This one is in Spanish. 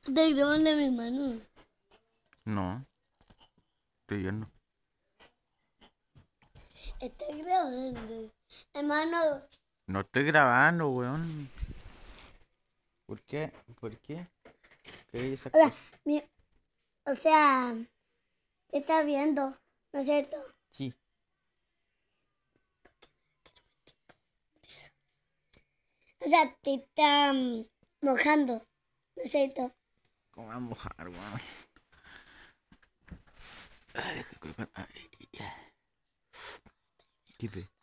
Estoy grabando mi mano. No, estoy viendo. Estoy grabando. Hermano, No estoy grabando, weón. ¿Por qué? ¿Por qué? ¿Qué hay esas hola, cosas? o sea, te estás viendo, ¿no es cierto? Sí. O sea, te está mojando, ¿no es cierto? ¿Cómo va a mojar, weón? Ay, ¿qué fue?